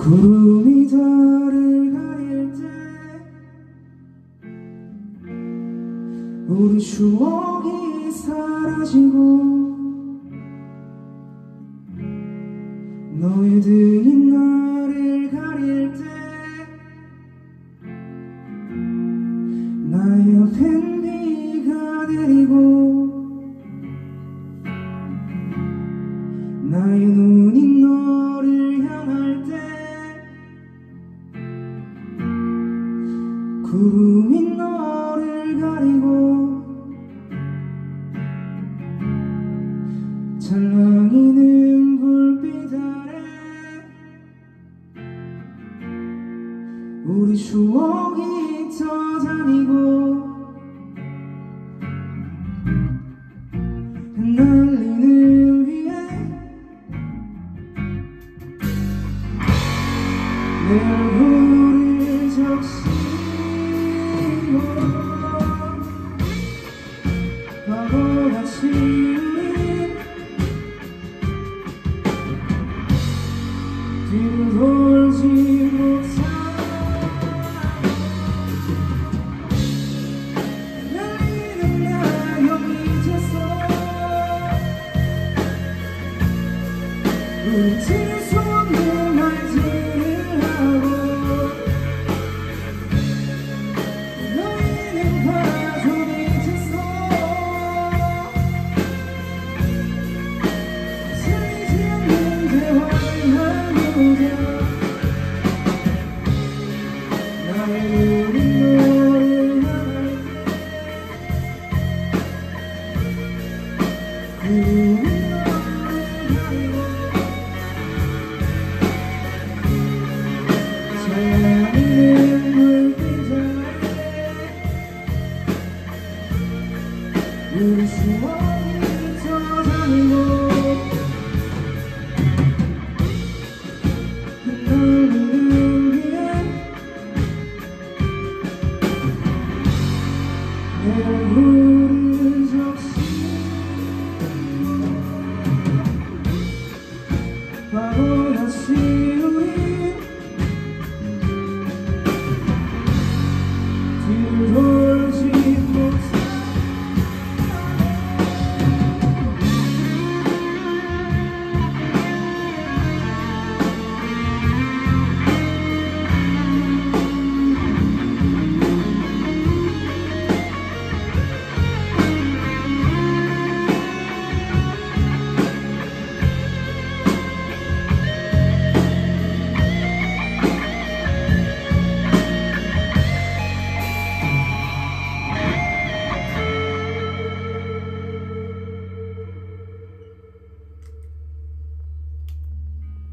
구름이 달을 가릴 때 우리 추억이 사라지고 너의 등이 나를 가릴 때 나의 옆엔 네가 내리고 나의 눈이 너를 향할 때 구름이 너를 가리고 찰랑이는 불빛 아래 우리 추억이 떠다니고 날리는 위에 내 얼굴을 적시고 바보같이 우린 뒤로 돌지 못한 날리는 나 여기 있었어 우리 지울 수 없는 말들을 하고 너희는 바라서 미쳤어 살지 않는 대화를 나누자 나의 눈이 너를 향할 때 구름이 찰랑이는 불빛 아래 우리 추억이 떠다니고 날리는 위에 내 얼굴을 적시고 바보같이